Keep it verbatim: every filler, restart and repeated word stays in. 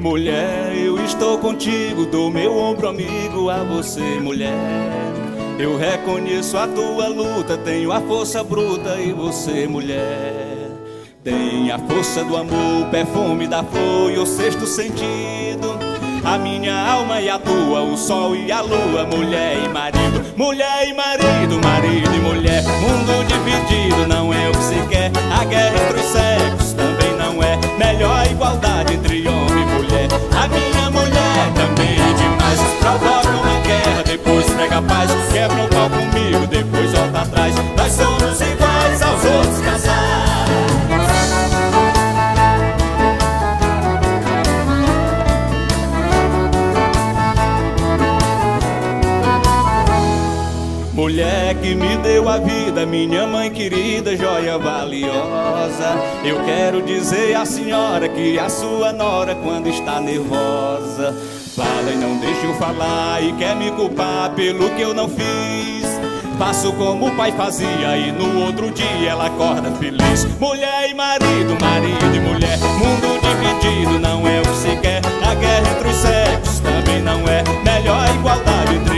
Mulher, eu estou contigo, dou meu ombro amigo a você, mulher. Eu reconheço a tua luta, tenho a força bruta e você, mulher, tem a força do amor, o perfume da flor e o sexto sentido. A minha alma e a tua, o sol e a lua, mulher e marido. Mulher e marido, marido e mulher. Mundo dividido não é o que se quer. A guerra entre os sexos também não é. Melhor a igualdade entre homem e mulher. A minha mulher também é demais. Provoca uma guerra, depois prega a paz. Quebra o pau comigo, depois volta atrás. Nós somos iguais aos outros casais. Mulher que me deu a vida, minha mãe querida, joia valiosa. Eu quero dizer à senhora que a sua nora, quando está nervosa, fala e não deixa eu falar e quer me culpar pelo que eu não fiz. Faço como o pai fazia e no outro dia ela acorda feliz. Mulher e marido, marido e mulher. Mundo dividido não é o que se quer. A guerra entre os sexos também não é. Melhor a igualdade entre